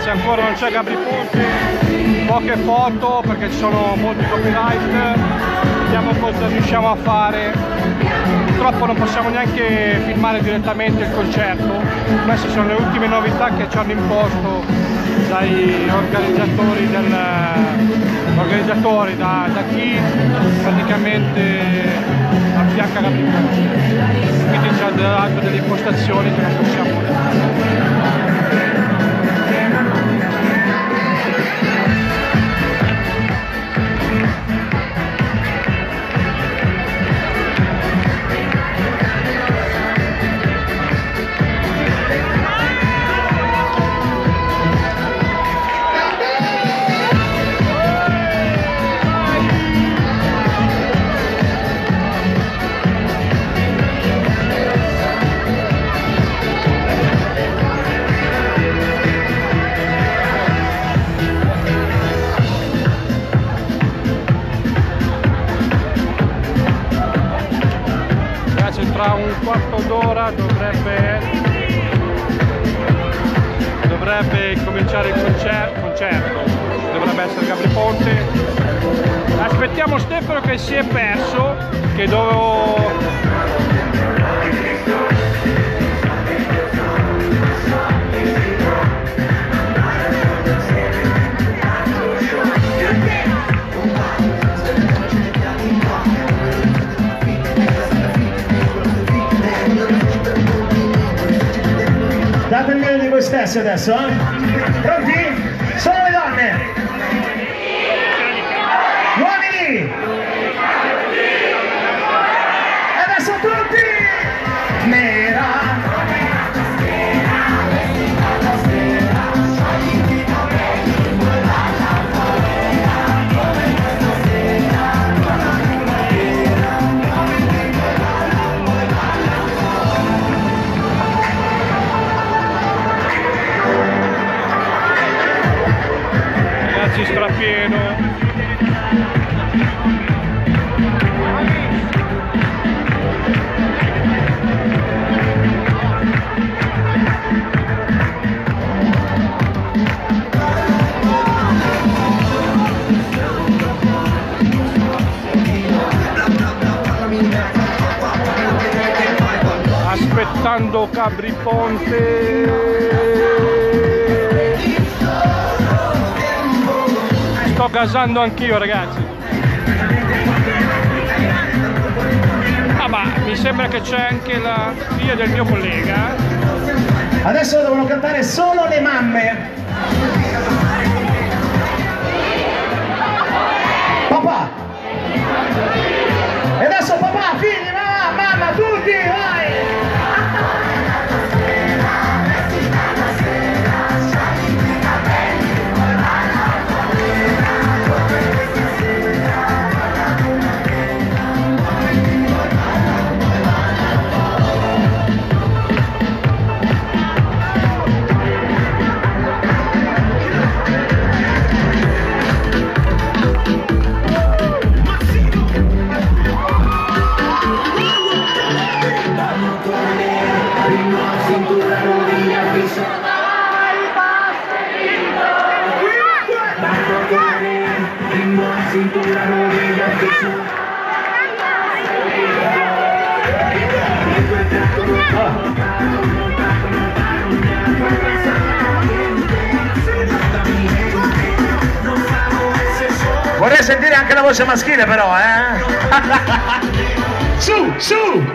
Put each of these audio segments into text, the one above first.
ragazzi, ancora non c'è Gabri Ponte, poche foto perché ci sono molti copyright, vediamo cosa riusciamo a fare. Purtroppo non possiamo neanche filmare direttamente il concerto, queste sono le ultime novità che ci hanno imposto dai organizzatori, da chi praticamente affianca Gabri Ponte, quindi c'è delle impostazioni che non possiamo tra un quarto d'ora dovrebbe cominciare il concerto, dovrebbe essere Gabri Ponte. Aspettiamo Stefano che si è perso, che date il meglio di voi stessi adesso, eh? Pronti? Solo le donne! Uomini! E adesso tutti! Nera! strapieno. Aspettando Gabri Ponte. Sto gasando anch'io, ragazzi. Ah, ma mi sembra che c'è anche la figlia del mio collega. Adesso devono cantare solo le mamme. Papà. E adesso papà, figli, mamma, tutti, vai! Vorrei sentire anche la voce maschile però, Su, su!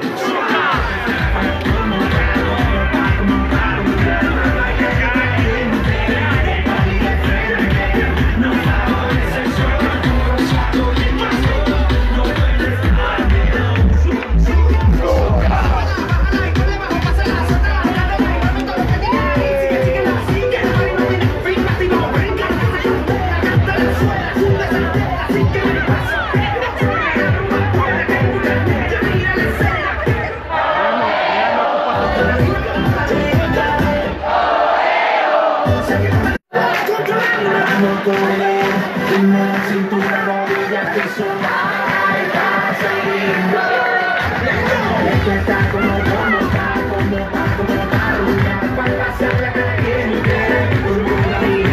Como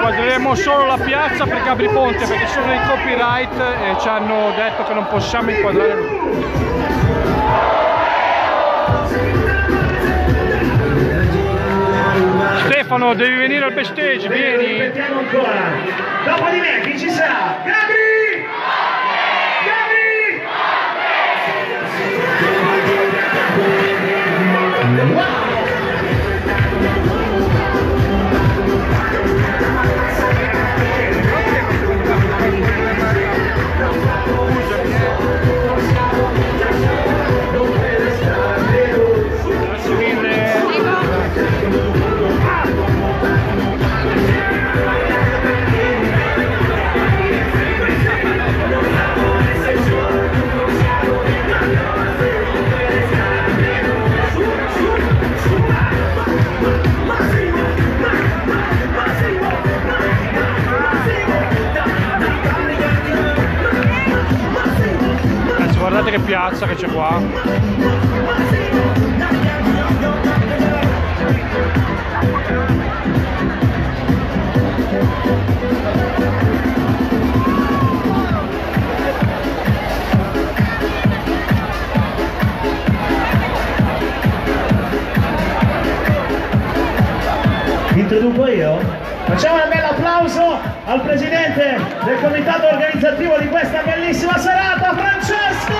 inquadreremo solo la piazza per Gabri Ponte perché sono in copyright e ci hanno detto che non possiamo inquadrare. Stefano, devi venire al backstage, vieni! Aspettiamo ancora. Dopo di me, chi ci sarà? Gabri! Gabri! Wow! Guardate che piazza che c'è qua. Introduco io? Facciamo un bel applauso al presidente del comitato organizzativo di questa bellissima serata, Francesco!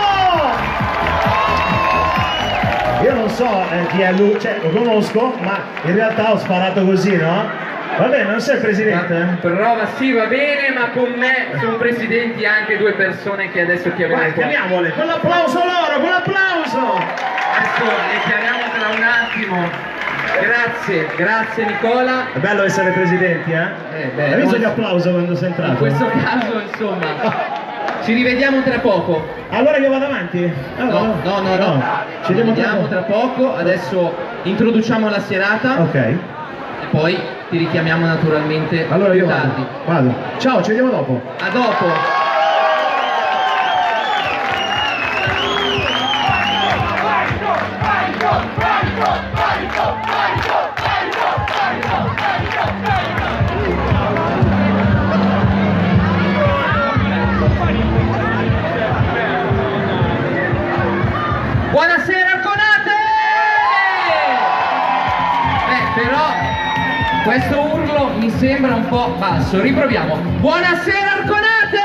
Io non so chi è lui, cioè lo conosco, ma in realtà ho sparato così, no? Va bene, non sei il presidente? Prova, sì, va bene, ma con me sono presidenti anche due persone che adesso chiameremo. Chiamiamole, con l'applauso loro, con l'applauso! Adesso le chiamiamo tra un attimo. Grazie Nicola. È bello essere presidenti, eh? Hai visto gli applausi quando sei entrato? In questo caso, insomma, ci rivediamo tra poco. Allora io vado avanti? No. Ci rivediamo tra poco, adesso introduciamo la serata. Ok. E poi ti richiamiamo naturalmente allora più io tardi. Vado. Ciao, ci vediamo dopo. A dopo. Buonasera Arconate! Però questo urlo mi sembra un po' basso, riproviamo. Buonasera Arconate!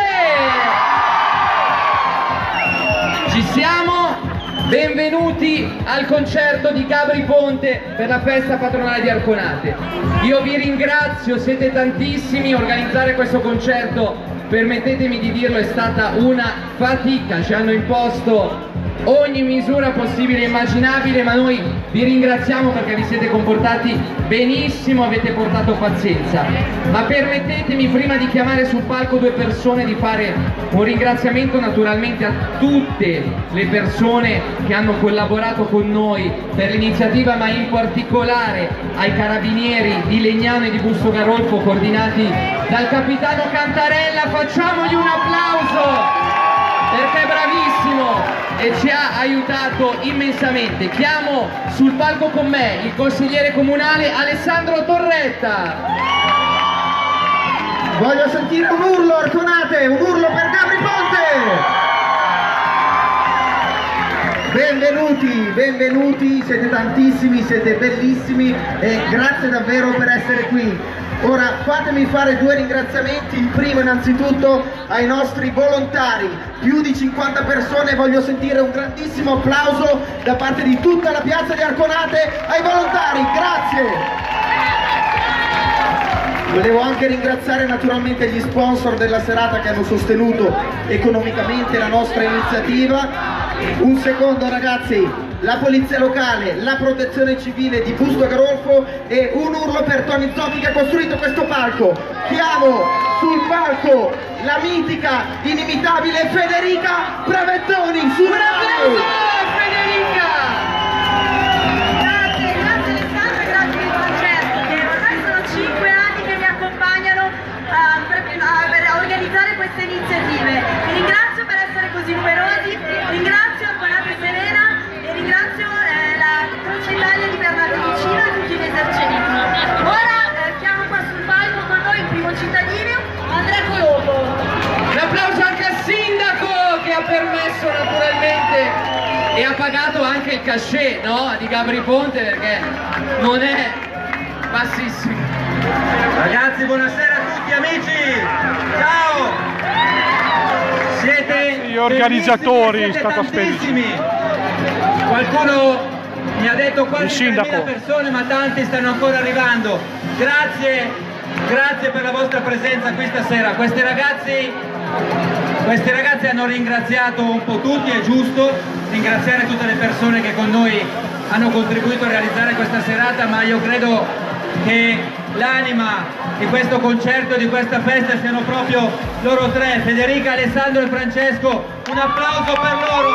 Ci siamo? Benvenuti al concerto di Gabri Ponte per la festa patronale di Arconate. Io vi ringrazio, siete tantissimi, organizzare questo concerto, permettetemi di dirlo, è stata una fatica, ci hanno imposto ogni misura possibile e immaginabile, ma noi vi ringraziamo perché vi siete comportati benissimo, avete portato pazienza. Ma permettetemi, prima di chiamare sul palco due persone, di fare un ringraziamento naturalmente a tutte le persone che hanno collaborato con noi per l'iniziativa, ma in particolare ai carabinieri di Legnano e di Busto Garolfo, coordinati dal capitano Cantarella. Facciamogli un applauso perché è bravissimo e ci ha aiutato immensamente. Chiamo sul palco con me il consigliere comunale Alessandro Torretta. Voglio sentire un urlo Arconate, un urlo per Gabri Ponte! Benvenuti, siete tantissimi, siete bellissimi e grazie davvero per essere qui. Ora fatemi fare due ringraziamenti, il primo innanzitutto ai nostri volontari, più di 50 persone, voglio sentire un grandissimo applauso da parte di tutta la piazza di Arconate ai volontari, grazie! Volevo anche ringraziare naturalmente gli sponsor della serata che hanno sostenuto economicamente la nostra iniziativa. Un secondo ragazzi, la polizia locale, la protezione civile di Busto Garolfo e un urlo per Tony Zotti che ha costruito questo palco. Chiamo sul palco la mitica, inimitabile Federica Bravettoni. Un applauso Federica! Grazie Alessandro e grazie del concerto, che ormai sono 5 anni che mi accompagnano a organizzare queste iniziative. Vi ringrazio per essere così numerosi, ringrazio Arconate Serena e ringrazio la Croce Italia di Bernardo Vicino e tutti gli esercenti. Ora chiamo qua sul palco con noi il primo e ha pagato anche il cachet, no? Di Gabri Ponte, perché non è bassissimo. Ragazzi, buonasera a tutti amici, ciao! Siete Gli organizzatori, siete stato tantissimi. Qualcuno mi ha detto quasi 3.000 sindaco. persone, ma tanti stanno ancora arrivando. Grazie, grazie per la vostra presenza qui stasera. Questi ragazzi hanno ringraziato un po' tutti, è giusto ringraziare tutte le persone che con noi hanno contribuito a realizzare questa serata, ma io credo che l'anima di questo concerto, di questa festa siano proprio loro tre, Federica, Alessandro e Francesco. Un applauso per loro.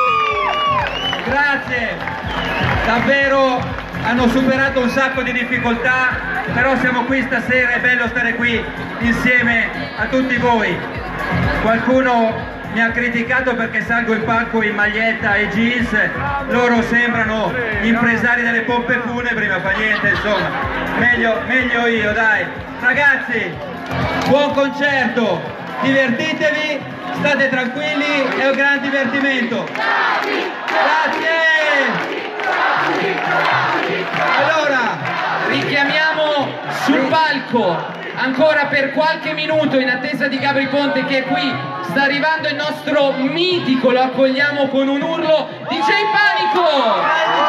Grazie, davvero hanno superato un sacco di difficoltà, però siamo qui stasera, è bello stare qui insieme a tutti voi. Qualcuno mi ha criticato perché salgo in palco in maglietta e jeans, loro sembrano gli impresari delle pompe funebri, ma fa niente, insomma, meglio io, dai. Ragazzi, buon concerto, divertitevi, state tranquilli, è un gran divertimento. Grazie! Allora, richiamiamo sul palco ancora per qualche minuto, in attesa di Gabri Ponte che è qui, sta arrivando il nostro mitico, lo accogliamo con un urlo, DJ Panico!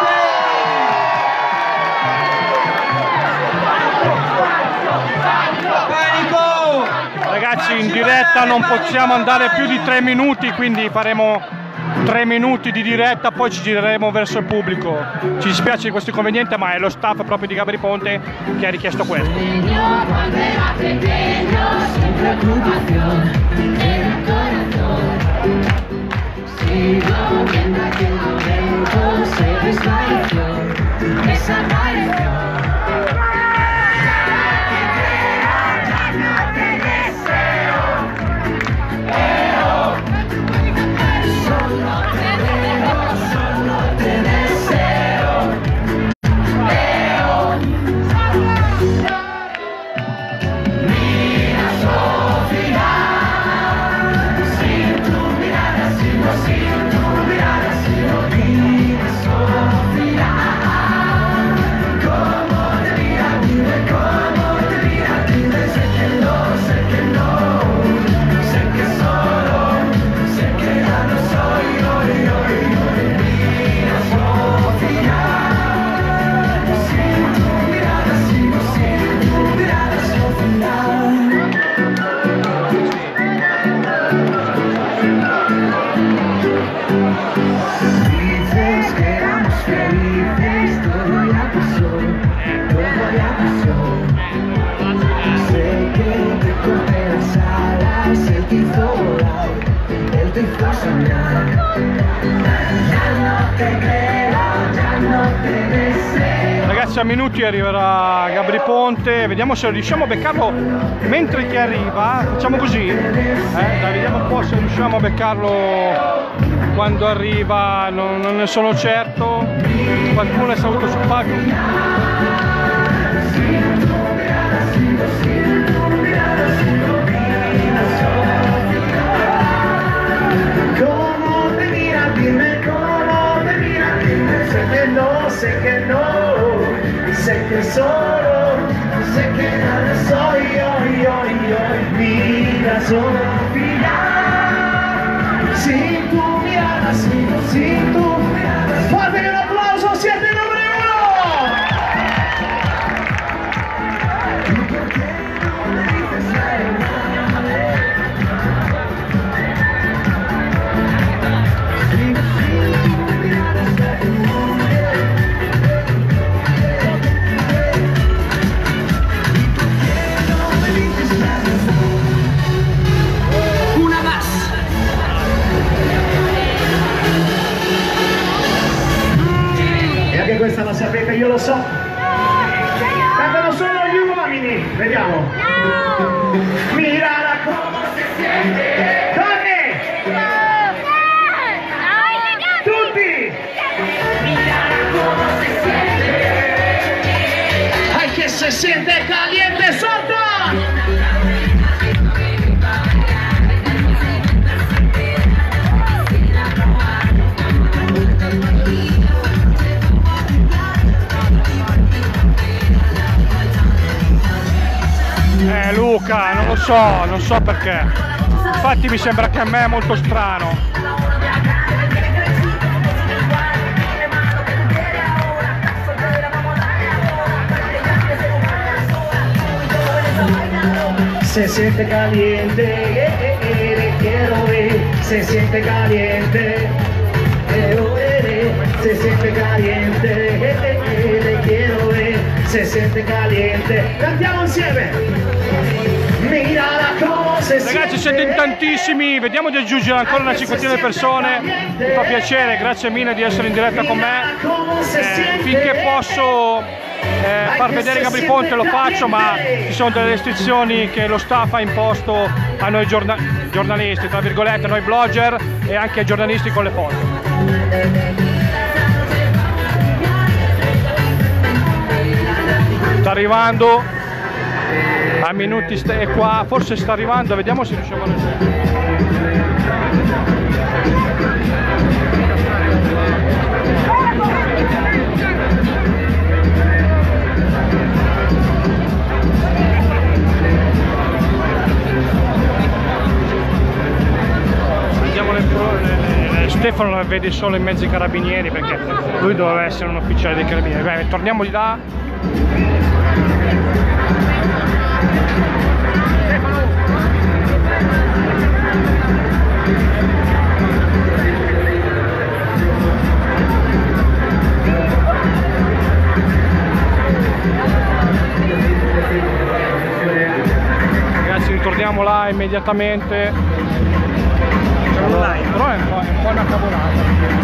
Panico! Ragazzi, in diretta non possiamo andare più di 3 minuti, quindi faremo 3 minuti di diretta, poi ci gireremo verso il pubblico. Ci dispiace di questo inconveniente, ma è lo staff proprio di Gabri Ponte che ha richiesto questo. Cuando era pequeño, sin preocupación, en el corazón. Sigo viendo aquel momento, se desvaneció, desapareció. Ya no te deseo, solo te deseo. Mira, Sofía, sin tu mirada sigo, sin tu mirada sigo. Mira, Sofía, cómo te mira, dime cómo te mira, dime, sé que no, sé que solo, sé que ya no soy hoy. Mira, Sofía, sin tu mirada sigo, sin tu mirada, Sofía. Dices que éramos felices, todo ya pasó, todo ya pasó. Sé que te corté las alas, él te hizo volar, él te hizo soñar. Ya no te creo, ya no te deseo. Ragazzi, a minuti arriverà Gabri Ponte, vediamo se riusciamo a beccarlo mentre che arriva. Facciamo così, dai, vediamo un po' se riusciamo a beccarlo quando arriva, non ne sono certo. Qualcuno è salito sul palco. Cómo te mira, dime cómo te mira, dime, sé que no, sé que solo, sé que nada soy hoy, mira, Sofía, sin tu mirada sigo, sin tu mirada. Fuerte un applauso, siete numero 1. Una más. E anche questa la sapete, io lo so. Cantano solo gli uomini, vediamo. Mirala come si siente. Donne! Tutti! Mirala come si siente. Ay, que se siente caliente, sotto! Luca, non lo so, non so perché. Infatti mi sembra che a me è molto strano. Se siente caliente, le quiero ver. Se siente caliente, se siente caliente, le quiero ver. Se siente caliente, cantiamo insieme. Mirala come se Ragazzi, siete in tantissimi, vediamo di aggiungere ancora una cinquantina di persone. Mi fa piacere, grazie mille di essere in diretta con me. Finché posso far vedere Gabri Ponte lo faccio, ma ci sono delle restrizioni che lo staff ha imposto a noi giornalisti, tra virgolette, a noi blogger e anche ai giornalisti con le foto. Sta arrivando a minuti è qua, forse sta arrivando, vediamo se riusciamo a raggiungere. Stefano la vede solo in mezzo ai carabinieri perché lui doveva essere un ufficiale dei carabinieri. Beh, torniamo di là. Ragazzi, ritorniamo là immediatamente. Però è un po' una cavolata.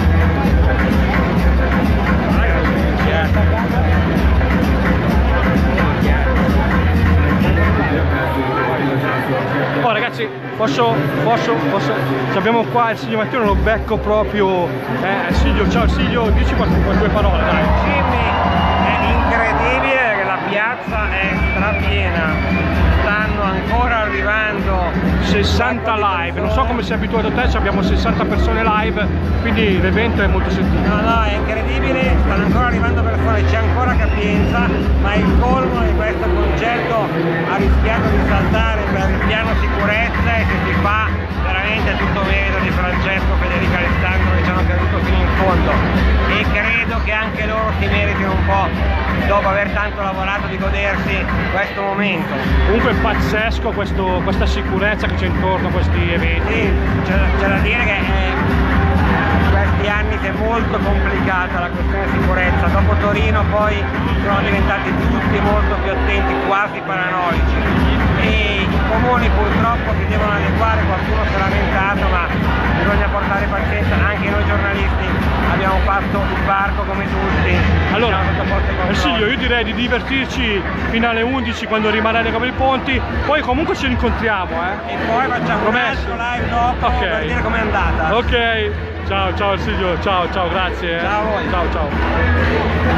Oh ragazzi, posso? Abbiamo qua il Silvio Matteo, lo becco proprio. Silvio, ciao Silvio, dici due parole, dai. Jimmy, è incredibile che la piazza è strapiena. Stanno ancora arrivando 60 live, non so come sei abituato a te, abbiamo 60 persone live, quindi l'evento è molto sentito. No, è incredibile, stanno ancora arrivando persone, c'è ancora capienza, ma il colmo di questo concerto ha rischiato di saltare per il piano sicurezza e se si fa veramente tutto merito di Francesco, Federica, Alessandro che ci hanno creduto fino in fondo e credo che anche loro si meritino un po', dopo aver tanto lavorato, di godersi questo momento. Comunque è pazzesco questa sicurezza che c'è intorno a questi eventi. Sì, c'è da dire che in questi anni è molto complicata la questione sicurezza. Dopo Torino poi sono diventati tutti molto più attenti, quasi paranoici. E i comuni purtroppo si devono adeguare, qualcuno si è lamentato, ma bisogna portare pazienza, anche noi giornalisti abbiamo fatto il barco come tutti. Allora, Silvio, io direi di divertirci fino alle 11 quando rimarrà Gabri Ponte, poi comunque ci rincontriamo, E poi facciamo un altro live dopo per dire com'è andata. Ok, ciao Silvio, ciao, grazie. Ciao a voi. Ciao.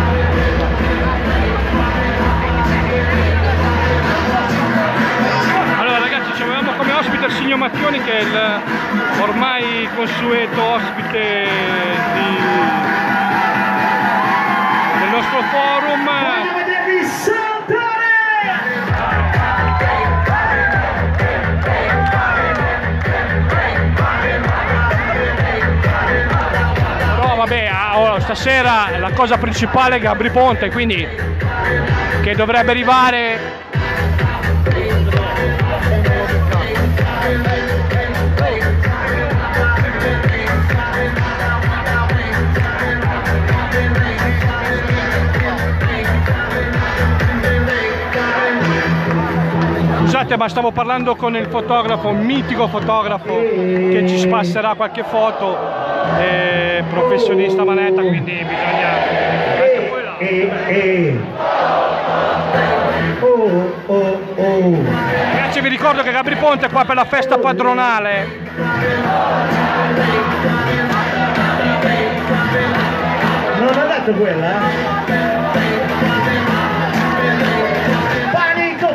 Allora ragazzi, avevamo come ospite il signor Mattioni, che è il ormai consueto ospite del nostro forum. Voglio vedervi saltare! Però vabbè, stasera la cosa principale è Gabri Ponte, quindi che dovrebbe arrivare. Scusate, ma stavo parlando con il fotografo, un mitico fotografo che ci spasserà qualche foto, professionista manetta, quindi bisogna anche poi là. Ragazzi, vi ricordo che Gabri Ponte è qua per la festa padronale. Non ha detto quella? Panico!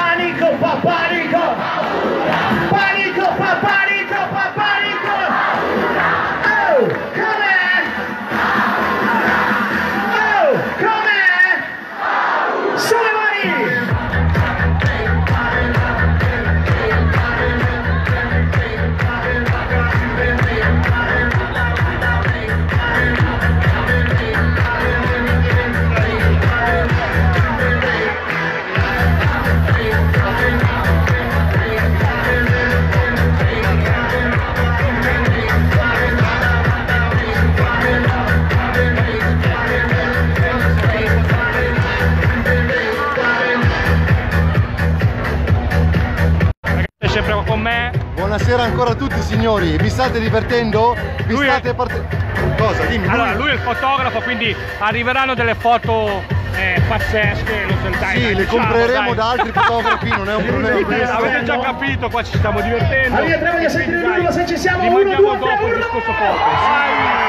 Oh, com'è? Sulle mani! ancora tutti, signori. Vi state divertendo? Cosa? Dimmi. Allora, lui è il fotografo, quindi arriveranno delle foto pazzesche. Sì, le compreremo da altri fotografi, non è un problema questo. Avete già capito, qua ci stiamo divertendo. Allora, voglio sentire il numero se ci siamo. Li 1, 2, 3, mandiamo dopo 1. il discorso foto.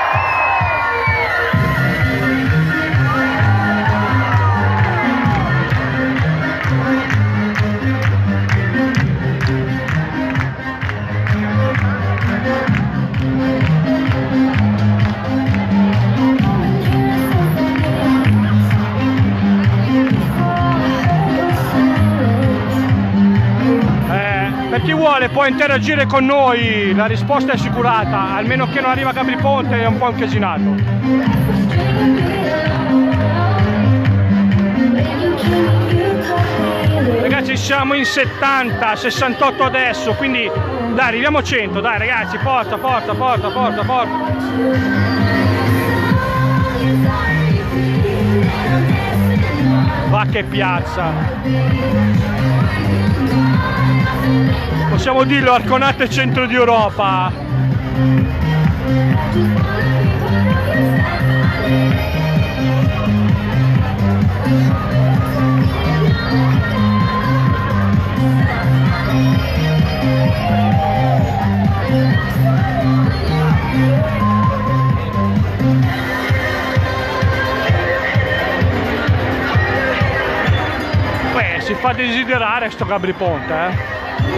Per chi vuole può interagire con noi, la risposta è assicurata, almeno che non arriva a Capriponte, è un po' incasinato. Ragazzi, siamo in 70, 68 adesso, quindi dai, arriviamo a 100, dai ragazzi, forza. Va che piazza! Possiamo dirlo, Arconate centro di Europa. Beh, si fa desiderare sto Capriponte, eh.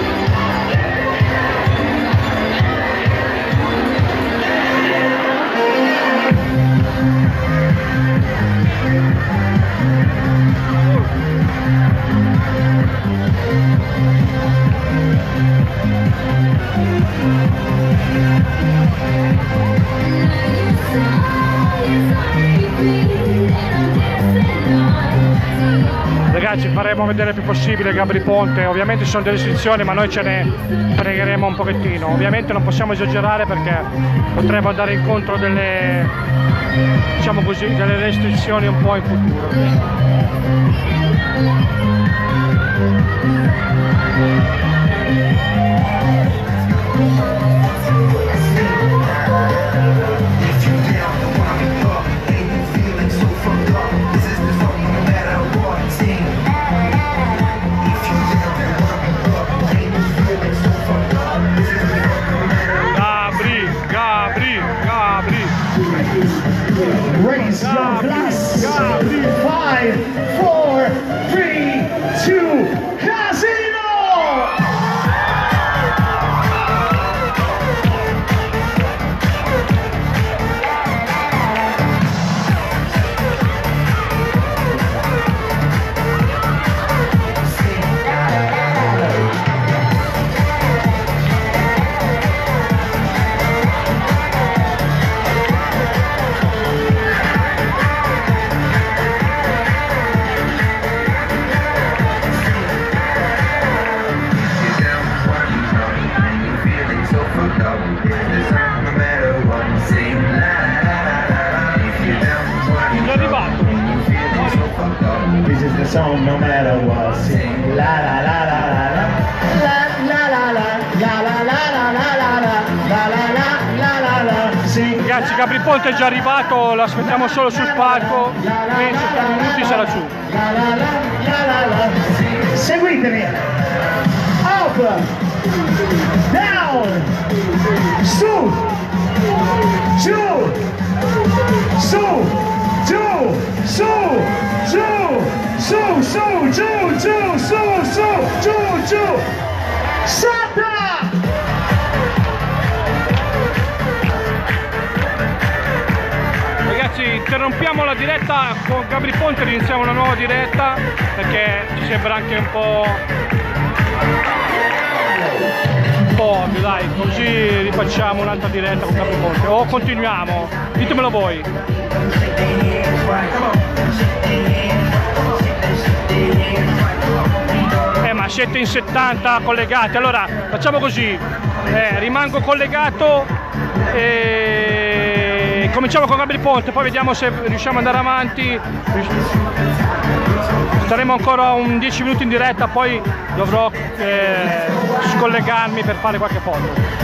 Ragazzi, faremo vedere il più possibile Capriponte, ovviamente ci sono delle restrizioni ma noi ce ne fregheremo un pochettino, ovviamente non possiamo esagerare perché potremmo andare incontro delle, diciamo così, delle restrizioni un po' in futuro. Raise your glass. 5, 4, 3, 2, Casino! This is the song no matter what. Sing la la la la la la la la la la la la la la la la la la. Ragazzi, Capriponte è già arrivato, lo aspettiamo solo sul palco, in 7 minuti sarà giù. Seguitemi. Up, down, su, giù, su, giù, su, giù, su, su, giù, giù, su, su, giù, giù, salta! Ragazzi, interrompiamo la diretta con Capriponte, iniziamo una nuova diretta perché ci sembra anche un po' ovvio, dai, così rifacciamo un'altra diretta con Capriponte o continuiamo, ditemelo voi. Ma siete in 70 collegati, allora facciamo così, rimango collegato e cominciamo con Gabri Ponte, poi vediamo se riusciamo ad andare avanti. Staremo ancora un 10 minuti in diretta, poi dovrò scollegarmi per fare qualche foto.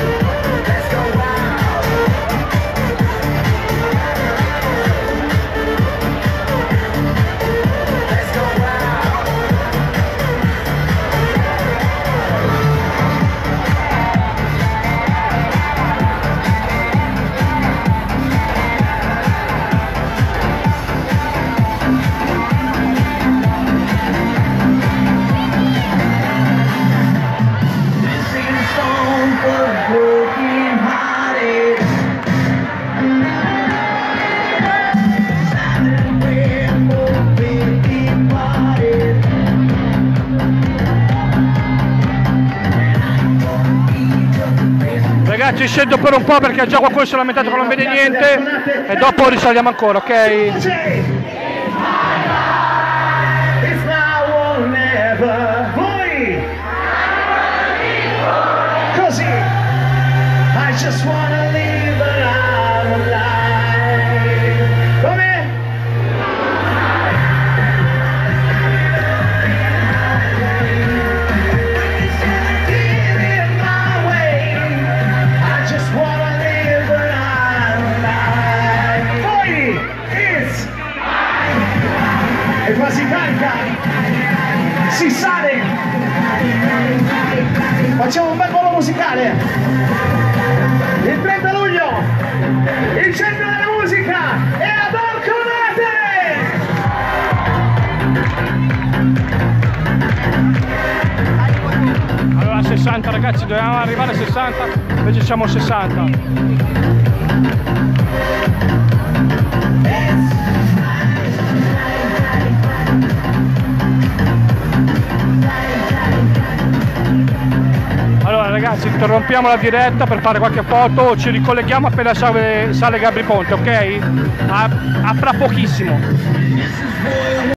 Ragazzi, scendo per un po' perché già qualcuno si è lamentato che non vede niente e dopo risaliamo ancora, ok? It's now or never. Voi! Così! I just wanna live but I'm alive. Come? Get in my way. I just wanna live but I'm alive. Voi! It's e qua si canta, si sale, facciamo un bel volo musicale. Il 30 luglio, il centro della musica è ad Arconate! Allora 60 ragazzi, dovevamo arrivare a 60, invece siamo a 60. Allora ragazzi, interrompiamo la diretta per fare qualche foto, ci ricolleghiamo appena sale Gabri Ponte, ok? A fra pochissimo.